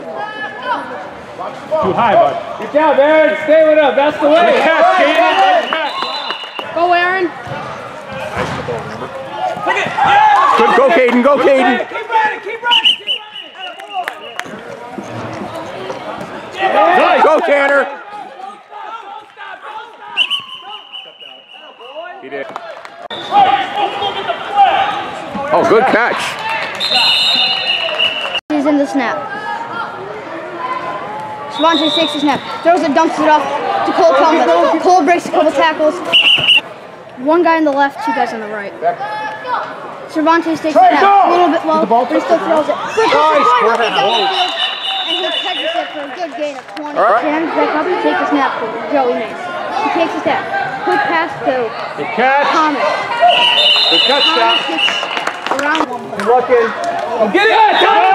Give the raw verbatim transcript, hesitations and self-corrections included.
Too high, bud. Good job, Aaron. Stay with him. That's the way. Good catch, Kaden. Good catch. Go, Aaron. Good, go, Kaden. Go, Kaden. Keep running. Keep running. Keep Nice. Go, Tanner. He did. Oh, good catch. He's in the snap. Shavante takes the snap, throws it, dumps it off to Cole Thomas. Cole breaks a couple tackles. One guy on the left, two guys on the right. Cervantes takes the snap, a little bit low, but he still throws it. Nice. And he catches it for a good gain of twenty. All right. Stands back up and takes the snap for Joey Mace. He takes the snap. Quick pass to Good catch. Thomas. Good catch, Thomas Scott. gets around one. Looking. Oh, get it!